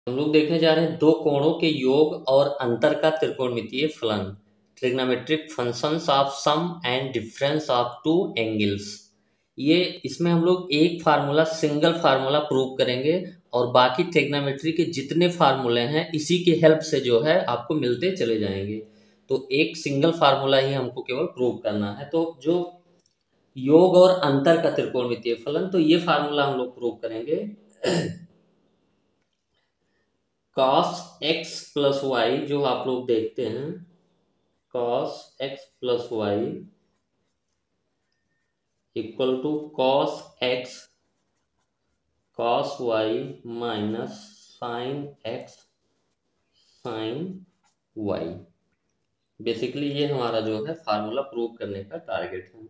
हम लोग देखने जा रहे हैं दो कोणों के योग और अंतर का त्रिकोणमितीय फलन, trigonometric functions of sum and difference of two angles. ये इसमें हम लोग एक फार्मूला, सिंगल फार्मूला प्रूव करेंगे और बाकी ट्रिग्नोमेट्री के जितने फार्मूले हैं इसी की हेल्प से जो है आपको मिलते चले जाएंगे। तो एक सिंगल फार्मूला ही हमको केवल प्रूव करना है। तो जो योग और अंतर का त्रिकोणमितीय फलन, तो ये फार्मूला हम लोग प्रूव करेंगे। cos x प्लस वाई जो आप लोग देखते हैं, cos x plus y equal to cos y minus sine x sine y. Basically ये हमारा जो है फार्मूला प्रूव करने का टारगेट है।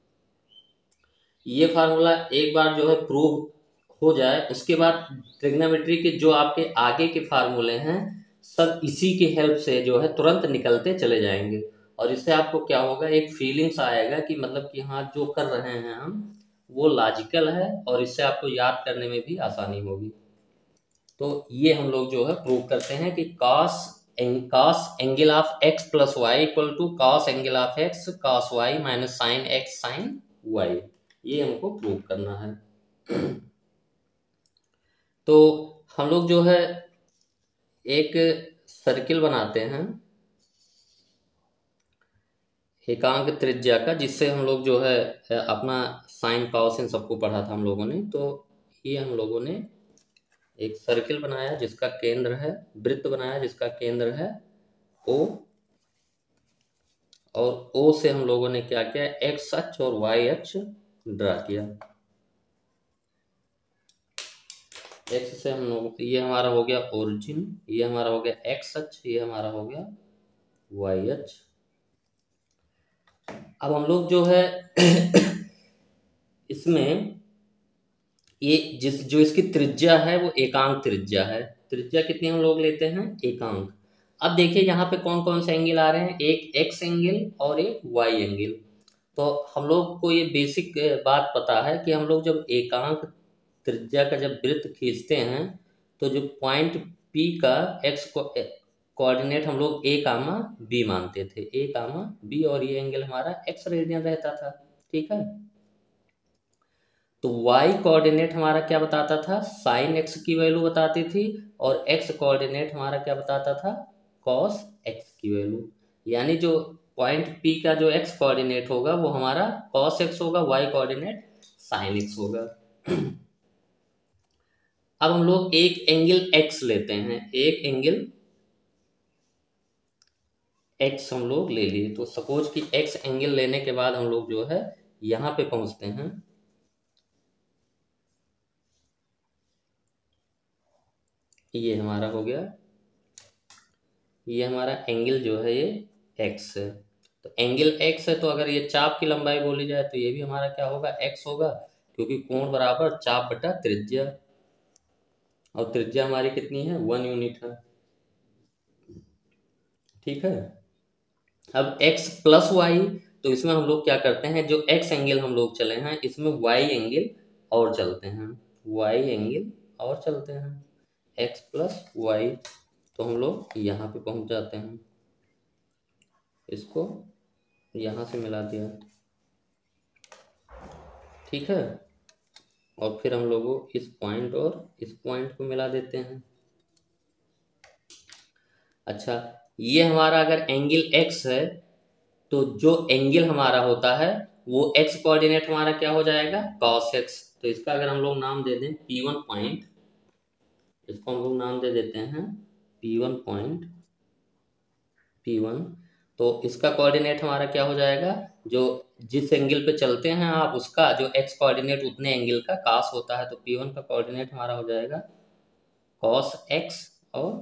ये फार्मूला एक बार जो है प्रूव हो जाए, उसके बाद ट्रिग्नोमेट्री के जो आपके आगे के फार्मूले हैं सब इसी की हेल्प से जो है तुरंत निकलते चले जाएंगे। और इससे आपको क्या होगा, एक फीलिंग्स आएगा कि मतलब कि हाँ जो कर रहे हैं हम वो लॉजिकल है और इससे आपको याद करने में भी आसानी होगी। तो ये हम लोग जो है प्रूव करते हैं कि cos angle of x plus y equal to cos angle of x cos y minus sine x sine y। ये हमको प्रूव करना है। तो हम लोग जो है एक सर्किल बनाते हैं एकांक त्रिज्या का, जिससे हम लोग जो है अपना साइन कॉस इन सबको पढ़ा था हम लोगों ने। तो ये हम लोगों ने एक सर्किल बनाया जिसका केंद्र है, वृत्त बनाया जिसका केंद्र है O, और O से हम लोगों ने क्या किया, एक्स अक्ष और वाई अक्ष ड्रा किया। एक्स से हम लोग, ये हमारा हो गया ओरिजिन, ये हमारा हो गया एक्स अक्ष, ये हमारा हो गया वाई अक्ष। अब हम लोग जो है इसमें ये जो इसकी त्रिज्या है वो एकांक त्रिज्या है। त्रिज्या कितनी हम लोग लेते हैं, एकांक। अब देखिए यहाँ पे कौन कौन से एंगल आ रहे हैं, एक एक्स एंगल और एक वाई एंगल। तो हम लोग को ये बेसिक बात पता है कि हम लोग जब एकांक त्रिज्या का जब वृत्त खींचते हैं तो जो पॉइंट P का एक्स कोऑर्डिनेट हम लोग a कामा b मानते थे, a कामा b, और ये एंगल हमारा x रेडियन रहता था। ठीक है, तो y कोऑर्डिनेट हमारा क्या बताता था, साइन x की वैल्यू बताती थी, और x कोऑर्डिनेट हमारा क्या बताता था, cos x की वैल्यू। यानी जो पॉइंट P का जो x कोऑर्डिनेट होगा वो हमारा cos x होगा, y कोऑर्डिनेट साइन x होगा। अब हम लोग एक एंगल x लेते हैं, एक एंगल x हम लोग ले लिए। तो सपोज कि x एंगल लेने के बाद हम लोग जो है यहां पे पहुंचते हैं। ये हमारा हो गया, ये हमारा एंगल जो है ये x है। तो एंगल x है, तो अगर ये चाप की लंबाई बोली जाए तो ये भी हमारा क्या होगा, x होगा, क्योंकि कोण बराबर चाप बटा त्रिज्या, और त्रिज्या हमारी कितनी है, 1 यूनिट है। ठीक है, अब x प्लस वाई, तो इसमें हम लोग क्या करते हैं, जो x एंगल हम लोग चले हैं इसमें y एंगल और चलते हैं, y एंगल और चलते हैं, x प्लस वाई। तो हम लोग यहाँ पे पहुंच जाते हैं, इसको यहाँ से मिला दिया। ठीक है, और फिर हम लोगों इस पॉइंट और इस पॉइंट को मिला देते हैं। अच्छा, ये हमारा अगर एंगल x है तो जो एंगल हमारा होता है वो x कोऑर्डिनेट हमारा क्या हो जाएगा, cos x। तो इसका अगर हम लोग नाम दे दें P1 पॉइंट, इसको हम लोग नाम दे देते हैं P1 पॉइंट, P1। तो इसका कोऑर्डिनेट हमारा क्या हो जाएगा, जो जिस एंगल पे चलते हैं आप उसका जो x कोऑर्डिनेट उतने एंगल का cos होता है। तो P1 का कोऑर्डिनेट हमारा हो जाएगा cos x और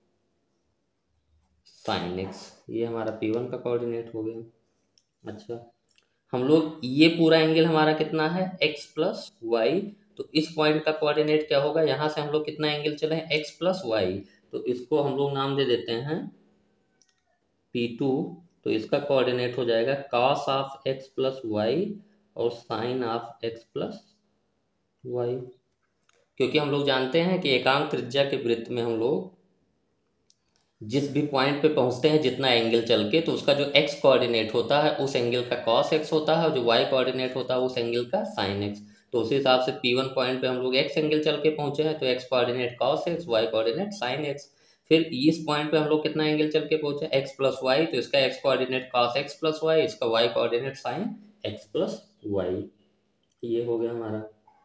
sin x। ये हमारा P1 का कोऑर्डिनेट हो गया। अच्छा, हम लोग ये पूरा एंगल हमारा कितना है, x प्लस वाई। तो इस पॉइंट का कोऑर्डिनेट क्या होगा, यहाँ से हम लोग कितना एंगल चले हैं, x प्लस वाई। तो इसको हम लोग नाम दे देते हैं P2। तो इसका कोऑर्डिनेट हो जाएगा cos of x plus y और sine of x plus y. क्योंकि हम लोग जानते हैं कि एकांक त्रिज्या के वृत्त में हम लोग जिस भी पॉइंट पे पहुंचते हैं जितना एंगल चल के, तो उसका जो एक्स कोऑर्डिनेट होता है उस एंगल का कॉस एक्स होता है, और जो वाई कोऑर्डिनेट होता है उस एंगल का साइन एक्स। तो उसी हिसाब से P1 पॉइंट पे हम लोग एक्स एंगल चल के पहुंचे हैं, तो x coordinate cos x, y coordinate sine x. फिर इस पॉइंट पे हम लोग कितना एंगल चल के पहुंचे, एक्स प्लस वाई, तो इसका x coordinate cos x plus y, इसका y coordinate sine x plus y. ये हो गया हमारा।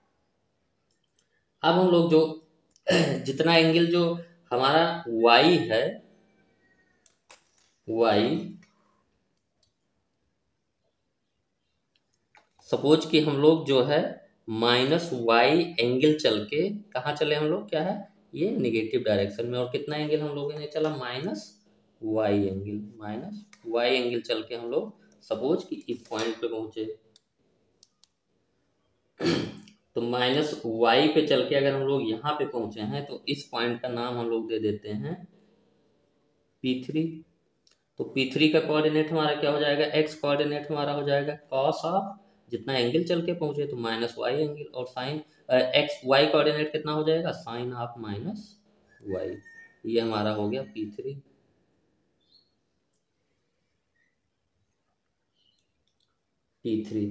अब हम लोग जो जितना एंगल जो हमारा वाई है, वाई, सपोज कि हम लोग जो है माइनस वाई एंगल चल के कहाँ चले हम लोग, क्या है ये निगेटिव डायरेक्शन में, और कितना एंगल हम लोगों ने चला, minus y angle, minus y angle चल के हम लोग सपोज कि इस पॉइंट पे पहुंचे। तो माइनस वाई पे चल के अगर हम लोग यहाँ पे पहुंचे हैं, तो इस पॉइंट का नाम हम लोग दे देते हैं P3। तो P3 का कोऑर्डिनेट हमारा क्या हो जाएगा, एक्स कोऑर्डिनेट हमारा हो जाएगा कॉस ऑफ जितना एंगल चल के पहुंचे, तो माइनस वाई एंगल, और साइन एक्स वाई कोऑर्डिनेट कितना हो जाएगा, साइन ऑफ माइनस वाई। ये हमारा हो गया P3। P3।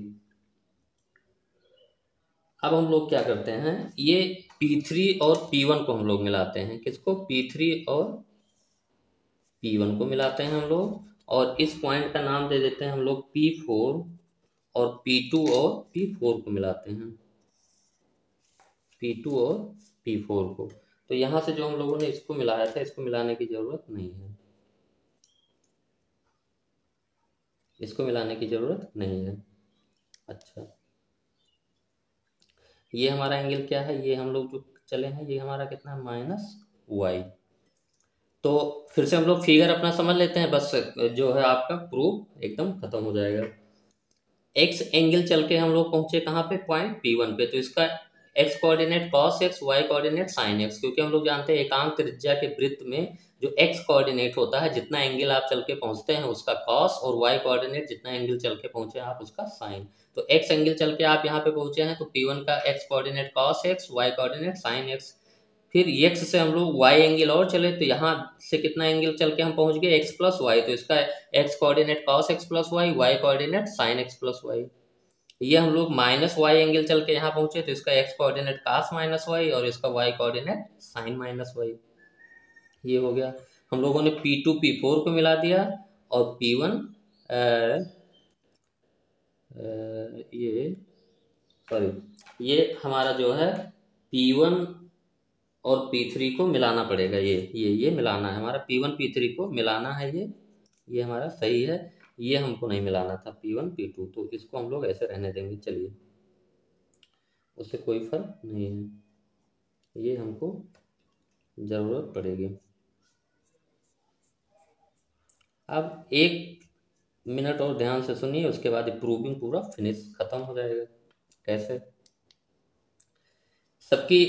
अब हम लोग क्या करते हैं, ये P3 और P1 को हम लोग मिलाते हैं, किसको, P3 और P1 को मिलाते हैं हम लोग, और इस पॉइंट का नाम दे देते हैं हम लोग P4, और P2 और P4 को मिलाते हैं, P2 और P4 को। तो यहाँ से जो हम लोगों ने इसको मिलाया था, इसको मिलाने की जरूरत नहीं है, इसको मिलाने की जरूरत नहीं है। अच्छा, ये हमारा एंगल क्या है, ये हम लोग जो चले हैं ये हमारा कितना है, माइनस वाई। तो फिर से हम लोग फिगर अपना समझ लेते हैं, बस जो है आपका प्रूफ एकदम खत्म हो जाएगा। एक्स एंगल चल के हम लोग पहुंचे कहाँ पे, पॉइंट P1 पे, तो इसका x coordinate cos x, y coordinate sine x, क्योंकि हम लोग जानते हैं एकांक त्रिज्या के वृत्त में जो एक्स कोऑर्डिनेट होता है जितना एंगल आप चल के पहुंचते हैं उसका कॉस, और वाई कोऑर्डिनेट जितना एंगल चल के पहुंचे आप उसका साइन। तो एक्स एंगल चल के आप यहाँ पे पहुंचे हैं, तो P1 का x coordinate cos x, y coordinate sine x. फिर एक्स से हम लोग वाई एंगल और चले, तो यहाँ से कितना एंगल चल के हम पहुंच गए, एक्स प्लस वाई, तो इसका x coordinate cos x plus y, y coordinate sine x plus y. ये हम लोग माइनस वाई एंगल चल के यहाँ पहुंचे, तो इसका x coordinate cos minus y, और इसका y coordinate sine minus y. ये हो गया। हम लोगों ने P2 P4 को मिला दिया, और P1 ये सॉरी, ये हमारा जो है P1 और P3 को मिलाना पड़ेगा, ये मिलाना है हमारा, P1 P3 को मिलाना है, ये हमारा सही है। ये हमको नहीं मिलाना था P1 P2, तो इसको हम लोग ऐसे रहने देंगे, चलिए उससे कोई फर्क नहीं है, ये हमको ज़रूरत पड़ेगी। अब एक मिनट और ध्यान से सुनिए, उसके बाद प्रूविंग पूरा फिनिश खत्म हो जाएगा। कैसे, सबकी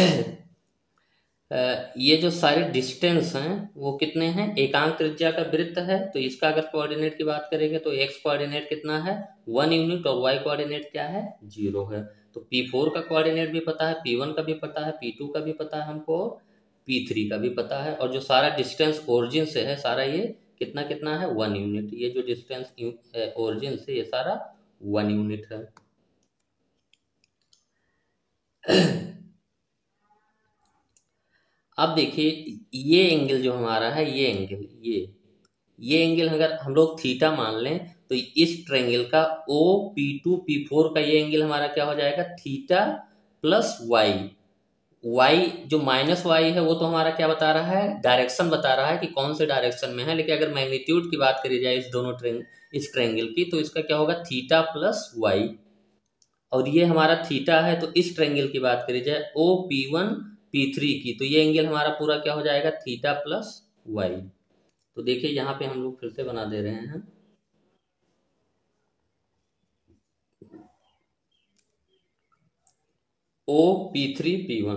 ये जो सारे डिस्टेंस हैं वो कितने हैं, एकांक त्रिज्या का वृत्त है, तो इसका अगर कोऑर्डिनेट की बात करेंगे तो एक्स कोऑर्डिनेट कितना है 1 यूनिट, और वाई कोऑर्डिनेट क्या है 0 है। तो P4 का कोऑर्डिनेट भी पता है, P1 का भी पता है, P2 का भी पता है हमको, और P3 का भी पता है, और जो सारा डिस्टेंस ओरिजिन से है सारा ये कितना कितना है 1 यूनिट, ये जो डिस्टेंस ओरिजिन से ये सारा 1 यूनिट है। अब देखिए ये एंगल जो हमारा है, ये एंगल, ये एंगल अगर हम लोग थीटा मान लें, तो इस ट्रायंगल का ओ P2 P4 का ये एंगल हमारा क्या हो जाएगा, थीटा प्लस वाई। वाई जो माइनस वाई है वो तो हमारा क्या बता रहा है, डायरेक्शन बता रहा है कि कौन से डायरेक्शन में है, लेकिन अगर मैग्नीट्यूड की बात करी जाए इस दोनों इस ट्रायंगल की, तो इसका क्या होगा थीटा प्लस वाई, और ये हमारा थीटा है। तो इस ट्रायंगल की बात करी जाए O P1 P3 की, तो ये एंगल हमारा पूरा क्या हो जाएगा, थीटा प्लस वाई। तो देखिए यहाँ पे हम लोग फिर से बना दे रहे हैं, O P3 P1,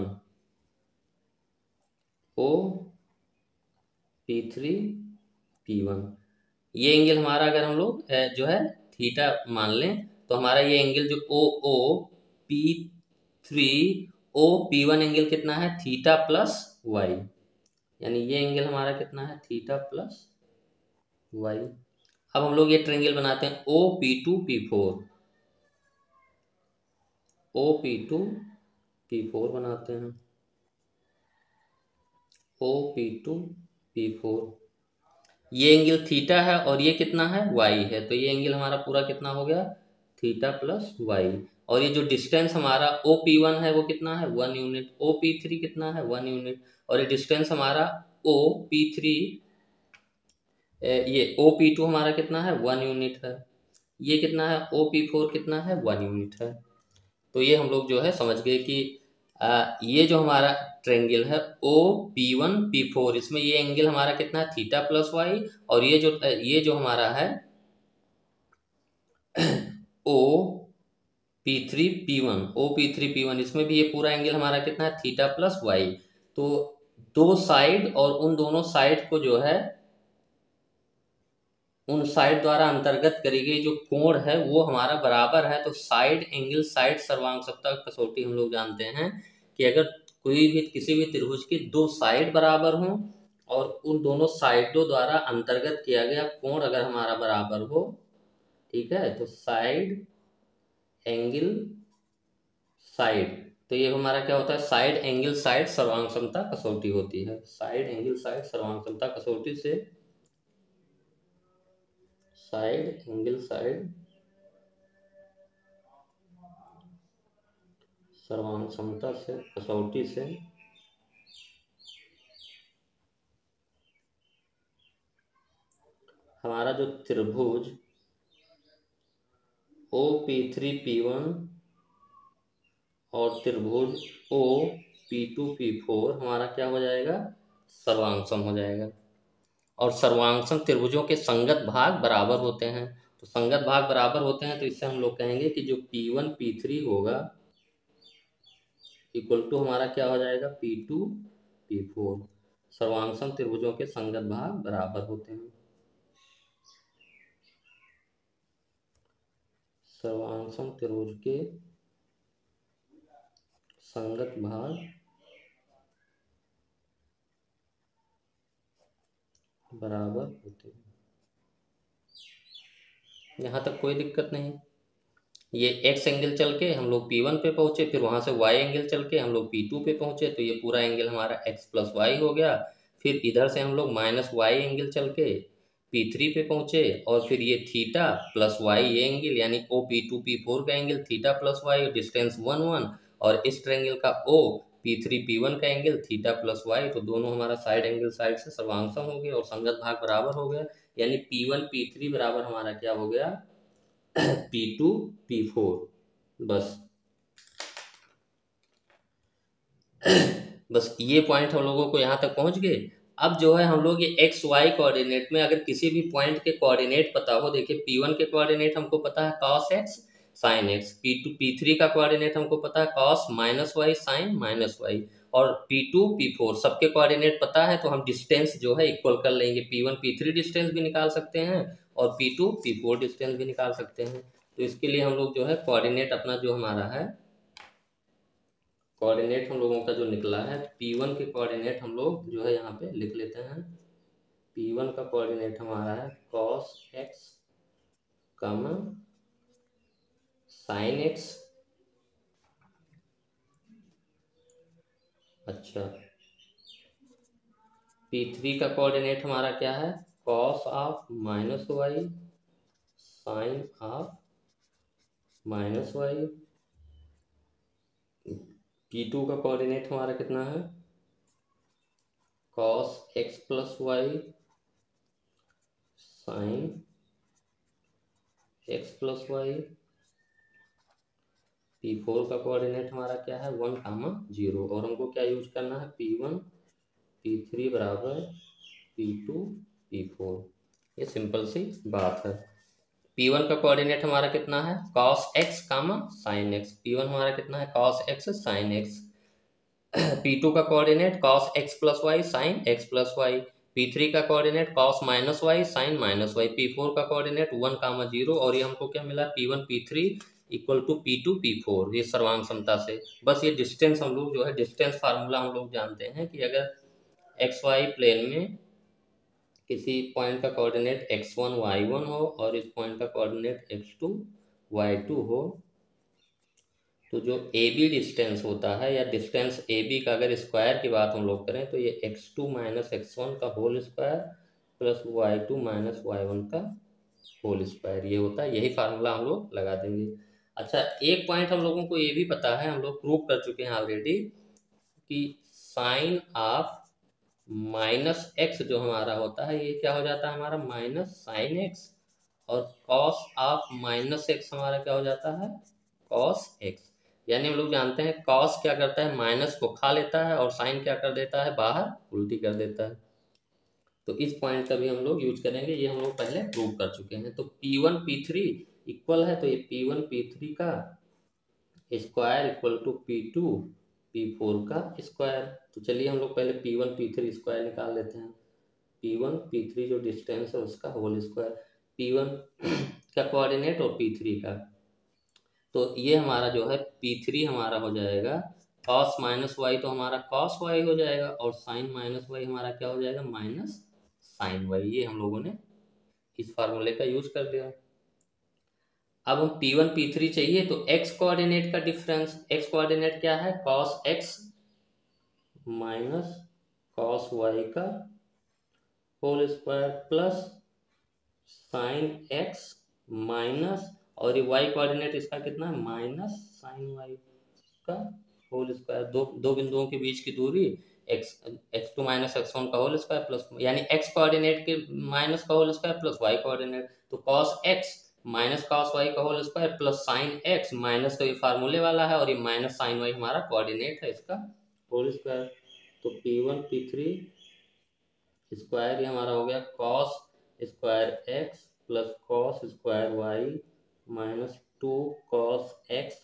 O P3 P1, ये एंगल हमारा अगर हम लोग जो है थीटा मान लें, तो हमारा ये एंगल जो O P3 ओ P1 एंगल कितना है थीटा प्लस वाई, यानी ये एंगल हमारा कितना है थीटा प्लस वाई। अब हम लोग ये ट्रायंगल बनाते हैं ओ P2 P4, ओ P2 P4 बनाते हैं, ओ P2 P4, ये एंगल थीटा है और ये कितना है वाई है, तो ये एंगल हमारा पूरा कितना हो गया थीटा प्लस वाई। और ये जो डिस्टेंस हमारा ओ P1 है वो कितना है 1 यूनिट, ओ P3 कितना है 1 यूनिट, और ये डिस्टेंस हमारा ओ P3 ये ओ P2 हमारा कितना है 1 यूनिट है, ये कितना है ओ P4 कितना है 1 यूनिट है। तो ये हम लोग जो है समझ गए कि ये जो हमारा ट्रायंगल है ओ P1 P4, इसमें ये एंगल हमारा कितना है थीटा प्लस वाई, और ये जो हमारा है ओ P3 P1 इसमें भी ये पूरा एंगल हमारा कितना है थीटा प्लस वाई। तो दो साइड और उन दोनों साइड को जो है उन साइड द्वारा अंतर्गत करी गई जो कोण है वो हमारा बराबर है। तो साइड एंगल साइड सर्वांगक्षमता कसौटी हम लोग जानते हैं कि अगर कोई भी किसी भी त्रिभुज की दो साइड बराबर हों और उन दोनों साइडों द्वारा अंतर्गत किया गया कोण अगर हमारा बराबर हो, ठीक है, तो साइड एंगल साइड, तो ये हमारा क्या होता है साइड एंगल साइड सर्वांगक्षमता कसौटी होती है। साइड एंगल साइड सर्वांगक्षमता कसौटी से साइड एंगल साइड सर्वांगक्षमता से कसौटी से हमारा जो त्रिभुज ओ P3 P1 और त्रिभुज ओ P2 P4 हमारा क्या हो जाएगा सर्वांगसम हो जाएगा। और सर्वांगसम त्रिभुजों के संगत भाग बराबर होते हैं, तो संगत भाग बराबर होते हैं तो इससे हम लोग कहेंगे कि जो P1 P3 होगा इक्वल टू हमारा क्या हो जाएगा P2 P4। सर्वांगसम त्रिभुजों के संगत भाग बराबर होते हैं, सर्वांगसम त्रिभुज के संगत भाग बराबर होते हैं। यहाँ तक कोई दिक्कत नहीं। ये एक्स एंगल चल के हम लोग P1 पे पहुंचे, फिर वहां से वाई एंगल चल के हम लोग P2 पे पहुंचे, तो ये पूरा एंगल हमारा एक्स प्लस वाई हो गया। फिर इधर से हम लोग माइनस वाई एंगल चल के P3 पे पहुंचे, और फिर ये थीटा प्लस वाई ये एंगल यानी ओ P2 P4 का angle theta plus y, distance 1 1, और इस ट्रायंगल का ओ P3 P1 का एंगल थीटा प्लस वाई, तो दोनों हमारा साइड एंगल साइड से सर्वांगसम हो गया और संगत भाग बराबर हो गया, यानी P1 P3 बराबर हमारा क्या हो गया P2 P4। बस बस ये पॉइंट हम लोगों को यहाँ तक पहुंच गए। अब जो है हम लोग ये एक्स वाई कोऑर्डिनेट में अगर किसी भी पॉइंट के कोऑर्डिनेट पता हो, देखिए P1 के कोऑर्डिनेट हमको पता है cos x sin x, P2 P3 का कोऑर्डिनेट हमको पता है cos minus y sine minus y, और P2 P4 सबके कोऑर्डिनेट पता है, तो हम डिस्टेंस जो है इक्वल कर लेंगे, P1 P3 डिस्टेंस भी निकाल सकते हैं और P2 P4 डिस्टेंस भी निकाल सकते हैं। तो इसके लिए हम लोग जो है कोऑर्डिनेट अपना जो हमारा है कोऑर्डिनेट हम लोगों का जो निकला है P1 के कोऑर्डिनेट हम लोग जो है यहाँ पे लिख लेते हैं। P1 का कोऑर्डिनेट हमारा है cos x sin x, अच्छा P3 का कोऑर्डिनेट हमारा क्या है cos of minus y sine of minus y, P2 का कोऑर्डिनेट हमारा कितना है cos x plus y sine x plus y, P4 का कोऑर्डिनेट हमारा क्या है 1 0, और हमको क्या यूज करना है P1 P3 बराबर P2 P4। ये सिंपल सी बात है। P1 का कोऑर्डिनेट हमारा कितना है cos x sin x, P1 हमारा कितना है cos x sin x, P2 का coordinate cos x plus y sine x plus y, P3 का coordinate cos minus y sine minus y, P4 का कोऑर्डिनेट 1 0, और ये हमको क्या मिला P1 P3 equal to P2 P4, ये सर्वांग क्षमता से। बस ये डिस्टेंस हम लोग जो है डिस्टेंस फार्मूला हम लोग जानते हैं कि अगर एक्स वाई प्लेन में किसी पॉइंट का कोऑर्डिनेट x1 y1 हो और इस पॉइंट का कोऑर्डिनेट x2 y2 हो, तो जो ए बी डिस्टेंस होता है या डिस्टेंस ए बी का अगर स्क्वायर की बात हम लोग करें तो ये x2 माइनस x1 का whole square plus y2 minus y1 का होल स्क्वायर, ये होता है। यही फार्मूला हम लोग लगा देंगे। अच्छा, एक पॉइंट हम लोगों को ये भी पता है, हम लोग प्रूव कर चुके हैं ऑलरेडी, कि साइन ऑफ माइनस एक्स जो हमारा होता है ये क्या हो जाता है हमारा माइनस साइन एक्स, और कॉस ऑफ माइनस एक्स हमारा क्या हो जाता है कॉस एक्स। यानी हम लोग जानते हैं कॉस क्या करता है, माइनस को खा लेता है, और साइन क्या कर देता है, बाहर उल्टी कर देता है। तो इस पॉइंट का भी हम लोग यूज करेंगे, ये हम लोग पहले प्रूव कर चुके हैं। तो P1 P3 इक्वल है, तो ये P1 P3 का square equal to P2 P4 का स्क्वायर। तो चलिए हम लोग पहले P1 P3 स्क्वायर निकाल लेते हैं। P1 P3 जो डिस्टेंस है उसका होल स्क्वायर, P1 का कोऑर्डिनेट और P3 का, तो ये हमारा जो है P3 हमारा हो जाएगा कॉस माइनस वाई, तो हमारा कॉस वाई हो जाएगा, और साइन माइनस वाई हमारा क्या हो जाएगा माइनस साइन वाई। ये हम लोगों ने इस फार्मूले का यूज कर दिया। अब हम P1 P3 चाहिए, तो x कोऑर्डिनेट का डिफरेंस, x कोऑर्डिनेट क्या है cos x minus cos y का whole square plus sine x minus, और ये y कोऑर्डिनेट इसका कितना है माइनस साइन वाई का होल स्क्वायर। दो दो बिंदुओं के बीच की दूरी x2 माइनस x1 का होल स्क्वायर प्लस, यानी x कोऑर्डिनेट के माइनस का whole square plus y coordinate, तो cos x minus cos y का whole square plus sine x minus, तो ये फार्मूले वाला है, और ये माइनस साइन y हमारा कोऑर्डिनेट है इसका होल स्क्वायर। तो P1 P3 स्क्वायर ये हमारा हो गया cos square x plus cos square y minus 2 cos x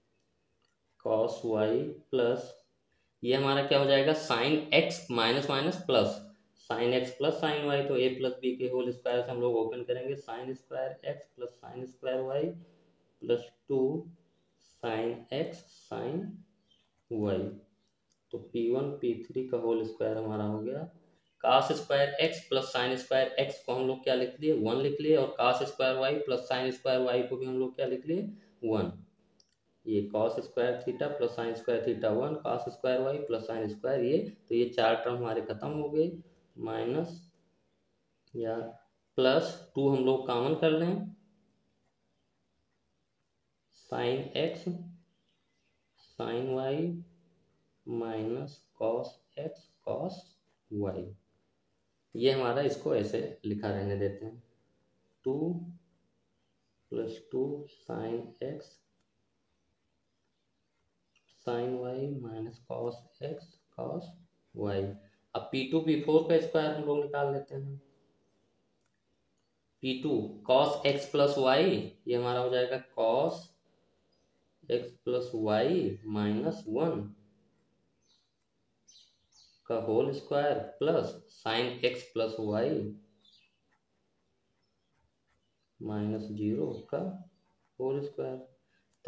cos y plus, ये हमारा क्या हो जाएगा sine x minus minus plus, sine x plus sine y, तो a प्लस बी के होल स्क्वायर से हम लोग ओपन करेंगे sine square x plus sine square y plus 2 sin x sine y. तो P1 P3 का होल स्क्वायर हमारा हो गया cos square x plus sine square x को हम लोग क्या लिख लिए 1 लिख लिए, और cos square y plus sine square y को भी हम लोग क्या लिख लिए 1। ये cos square theta plus sine square theta 1, cos square y plus sine square ये, तो ये चार टर्म हमारे खत्म हो गए। माइनस या प्लस 2 हम लोग कॉमन कर लें, sine x sine y minus cos x cos y, ये हमारा इसको ऐसे लिखा रहने देते हैं 2 plus 2 sine x sine y minus cos x cos y. अब P2 P4 का स्क्वायर हम लोग निकाल लेते हैं। P2 cos x plus y, ये हमारा हो जाएगा cos x plus y minus 1 का whole square plus sine x plus y minus 0 का होल स्क्वायर। तो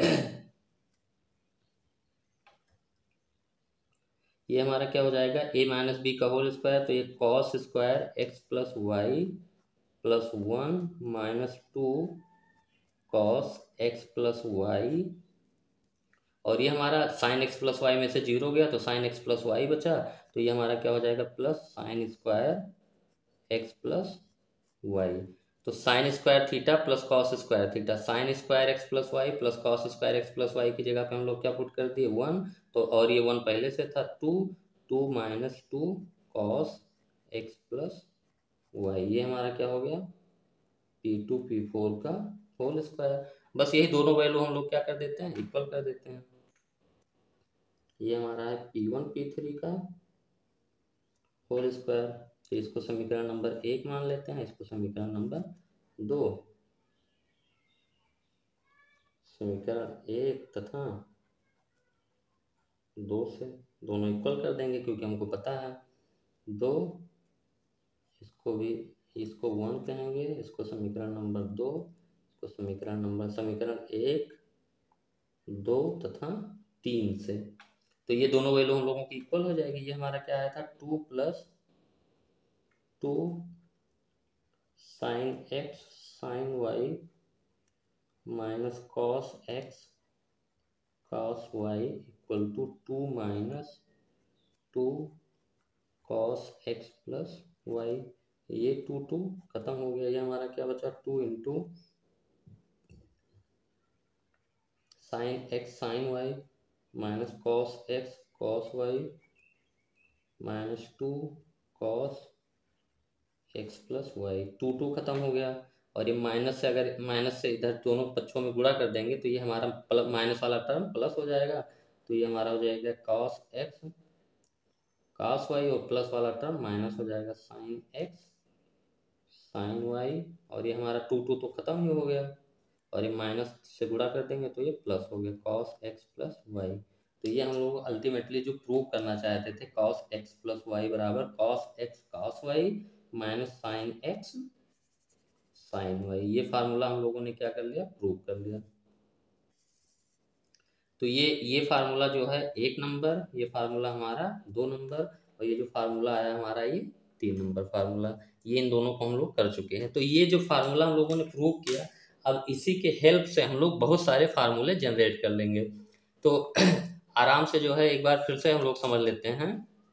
ये हमारा क्या हो जाएगा a माइनस बी का होल स्क्वायर, तो ये cos square x plus y plus 1 minus 2 cos x plus y, और ये हमारा साइन x प्लस वाई में से 0 गया तो साइन x प्लस वाई बचा, तो ये हमारा क्या हो जाएगा plus sine square x plus y. तो sine square theta plus cos square theta, sine square x plus y plus cos square x plus y की जगह पे हम लोग क्या पुट कर दिए 1, तो और ये 1 पहले से था 2 minus 2 cos x plus y, ये हमारा क्या हो गया P2 P4 का होल स्क्वायर। बस यही दोनों वैल्यू हम लोग क्या कर देते हैं इक्वल कर देते हैं। ये हमारा है P1 P3 का होल स्क्वायर, तो इसको समीकरण नंबर 1 मान लेते हैं, इसको समीकरण नंबर 2। समीकरण 1 तथा 2 से दोनों इक्वल कर देंगे क्योंकि हमको पता है 2, इसको भी इसको 1 कहेंगे, इसको समीकरण नंबर 2, तो समीकरण 1, 2 तथा 3 से, तो ये दोनों वैल्यू हम लोगों की इक्वल हो जाएगी। ये हमारा क्या आया था, 2 + 2 sin x sin y - cos x cos y = 2 - 2 cos x + y। ये 2 2 खत्म हो गया, ये हमारा क्या बचा, 2 × sin x sin y - cos x cos y - 2 cos x + y। 2 2 खत्म हो गया, और ये माइनस से, अगर माइनस से इधर दोनों पक्षों में गुणा कर देंगे तो ये हमारा प्लस, माइनस वाला टर्म प्लस हो जाएगा, तो ये हमारा हो जाएगा cos x cos y, और प्लस वाला टर्म माइनस हो जाएगा sin x sin y, और ये हमारा 2 2 तो खत्म ही हो गया, और ये माइनस से गुणा कर देंगे तो ये प्लस हो गया cos x + y। तो ये हम लोग अल्टीमेटली जो प्रूव करना चाहते थे, cos x + y बराबर cos x cos y - sin x sin y, ये फार्मूला हम लोगों ने क्या कर लिया, प्रूव कर लिया। तो ये फार्मूला जो है 1 नंबर, ये फार्मूला हमारा 2 नंबर, और ये जो फार्मूला आया हमारा ये 3 नंबर फार्मूला, ये इन दोनों को हम लोग कर चुके हैं। तो ये जो फार्मूला हम लोगों ने प्रूव किया, अब इसी के हेल्प से हम लोग बहुत सारे फार्मूले जनरेट कर लेंगे। तो आराम से जो है एक बार फिर से हम लोग समझ लेते हैं।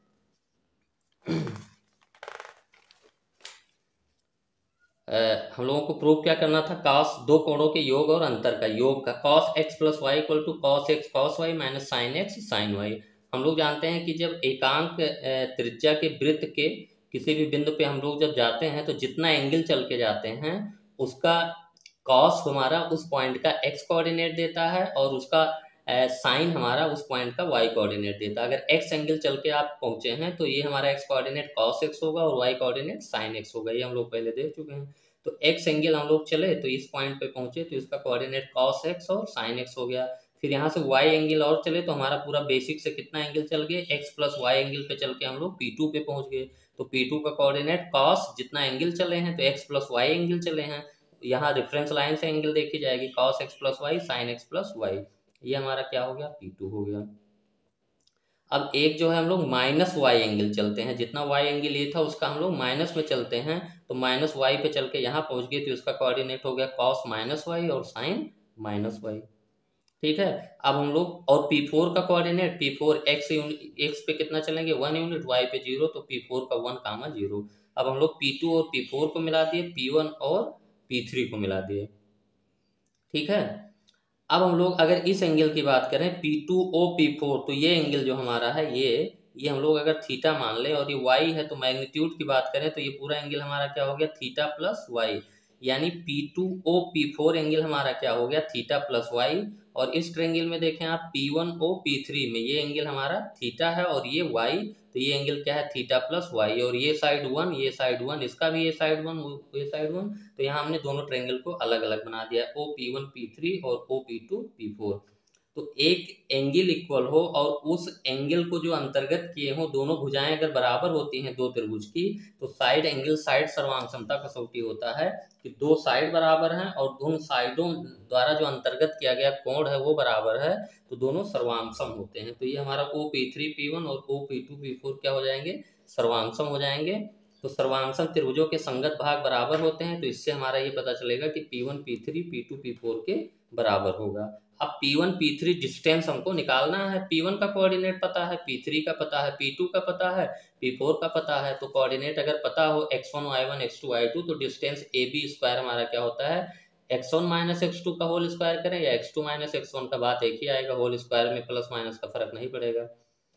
हम लोगों को प्रूव क्या करना था, cos दो कोणों के योग और अंतर का योग का, cos x + y = cos x cos y - sin x sin y। हम लोग जानते हैं कि जब एकांक त्रिज्या के वृत्त के किसी भी बिंदु पे हम लोग जब जाते हैं तो जितना एंगल चल के जाते हैं उसका cos हमारा उस पॉइंट का x कोऑर्डिनेट देता है, और उसका साइन हमारा उस पॉइंट का y कोऑर्डिनेट देता है। अगर x एंगल चल के आप पहुंचे हैं तो ये हमारा x कोऑर्डिनेट cos x होगा और y कोऑर्डिनेट sin x होगा, ये हम लोग पहले देख चुके हैं। तो x एंगल हम लोग चले तो इस पॉइंट पे पहुंचे तो इसका कोऑर्डिनेट cos x और sin x हो गया। फिर यहाँ से y एंगल और चले तो हमारा पूरा बेसिक से कितना एंगल चल गए, x + y एंगल पे चल के हम लोग P2 पे पहुंच गए। तो P2 का कोऑर्डिनेट cos, जितना एंगल चले हैं तो x + y एंगल चले हैं, यहाँ रेफरेंस लाइन से एंगल देखी जाएगी, cos x + y sin x + y, ये हमारा क्या हो गया, P2 हो गया। अब एक जो है हम लोग -y एंगल चलते हैं, जितना y एंगल ये था उसका हम लोग माइनस में चलते हैं, तो -y पे चल के यहाँ पहुंच गए तो इसका कोऑर्डिनेट हो गया cos -y और sin -y। ठीक है, अब हम लोग और P4 का कोऑर्डिनेट, P4 x पे कितना चलेंगे 1 यूनिट, y पे 0, तो P4 का 1, 0। अब हम लोग P2 और P4 को मिला दिए, P1 और P3 को मिला दिए। ठीक है, अब हम लोग अगर इस एंगल की बात करें P2OP4, तो ये एंगल जो हमारा है ये हम लोग अगर थीटा मान लें और ये y है, तो मैग्नीट्यूड की बात करें तो ये पूरा एंगल हमारा क्या हो गया, थीटा प्लस y, यानी P2OP4 एंगल हमारा क्या हो गया, थीटा प्लस y। और इस ट्रायंगल में देखें आप P1OP3 में ये एंगल हमारा थीटा है और ये y, तो ये एंगल क्या है, थीटा प्लस y, और ये साइड 1 ये साइड 1, इसका भी ये साइड 1 ये साइड 1, तो यहाँ हमने दोनों ट्रायंगल को अलग अलग बना दिया, OP1P3 और OP2P4। तो एक एंगल इक्वल हो और उस एंगल को जो अंतर्गत किए हो, दोनों भुजाएं अगर बराबर होती हैं दो त्रिभुज की, तो साइड एंगल साइड सर्वांग समता कसौटी होता है कि दो साइड बराबर हैं और दोनों साइडों द्वारा जो अंतर्गत किया गया कोण है वो बराबर है, तो दोनों सर्वांगसम होते हैं। तो ये हमारा OP3P1 और OP2P4 क्या हो जाएंगे, सर्वांगसम हो जाएंगे। तो सर्वांगसम त्रिभुजों के संगत भाग बराबर होते हैं, तो इससे हमारा ये पता चलेगा कि P1 P3 P2 P4 के बराबर होगा। अब P1 P3 डिस्टेंस हमको निकालना है, P1 का कोऑर्डिनेट पता है, P3 का पता है, P2 का पता है, P4 का पता है। तो कोऑर्डिनेट अगर पता हो x1 y1 x2 y2, तो डिस्टेंस AB² हमारा क्या होता है, x1 - x2 का होल स्क्वायर करें या x2 - x1 का, बात एक ही आएगा, होल स्क्वायर में प्लस माइनस का फर्क नहीं पड़ेगा।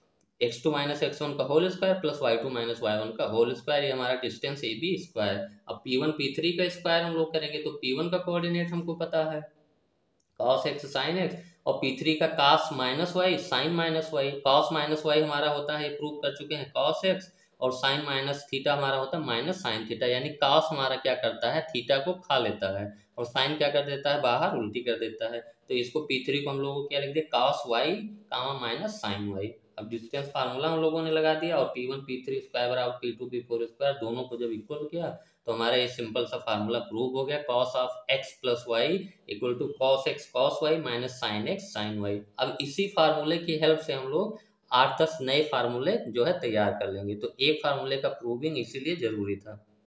x2 - x1 का whole square plus y2 - y1 का होल स्क्वायर, ये हमारा डिस्टेंस AB²। अब P1 P3 का स्क्वायर हम लोग करेंगे तो P1 का कोऑर्डिनेट हमको पता है cos x sin x, और P3 का cos -y sin -y, cos -y हमारा होता है, प्रूव कर चुके हैं, cos x, और sin -थीटा हमारा होता है माइनस साइन थीटा, यानी cos हमारा क्या करता है, थीटा को खा लेता है, और sin क्या कर देता है, बाहर उल्टी कर देता है। तो इसको P3 को हम लोगों को क्या लिख दिया, cos y, sin y। अब डिस्टेंस फार्मूला हम लोगों ने लगा दिया, और P1 P3 स्क्वायर बराबर P2 P4 स्क्वायर, दोनों को जब इक्वल किया तो हमारा ये सिंपल सा फार्मूला प्रूव हो गया, cos of x plus y equal to cos x cos y minus sin x sin y। अब इसी फार्मूले की हेल्प से हम लोग 8-10 नए फार्मूले जो है तैयार कर लेंगे। तो एक फार्मूले का प्रूविंग इसीलिए जरूरी था।